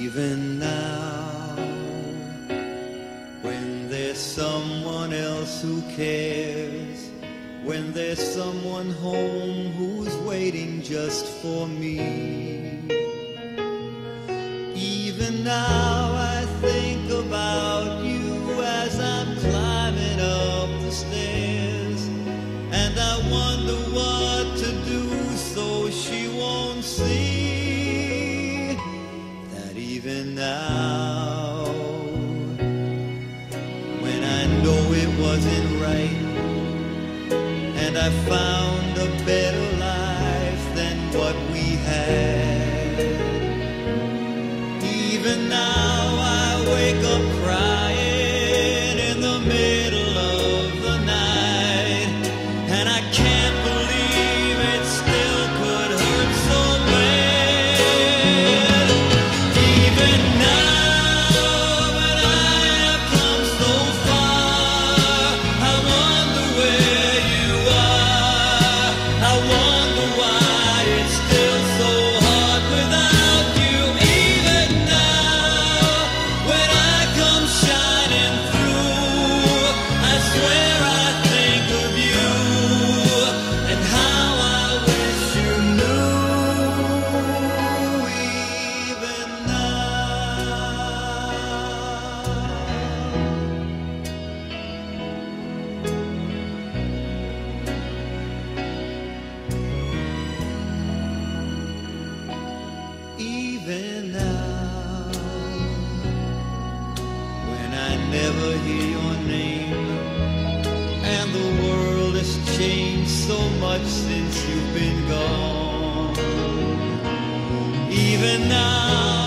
Even now, when there's someone else who cares, when there's someone home who's waiting just for me, even now I think about you as I'm climbing up the stairs, and I wonder what to do so she won't see that even now, when I know it wasn't right and I found a better life than what we had, even now I wake up crying in the middle of the night, and I can't believe it still could hurt so bad. Even now when I have come so far, I wonder where you are. I wonder why it's still so hard without you. Even now when I come shining through, I swear I think of you and how I wish you knew. Even now, even now, when I never hear your name, and the world has changed so much since you've been gone. Even now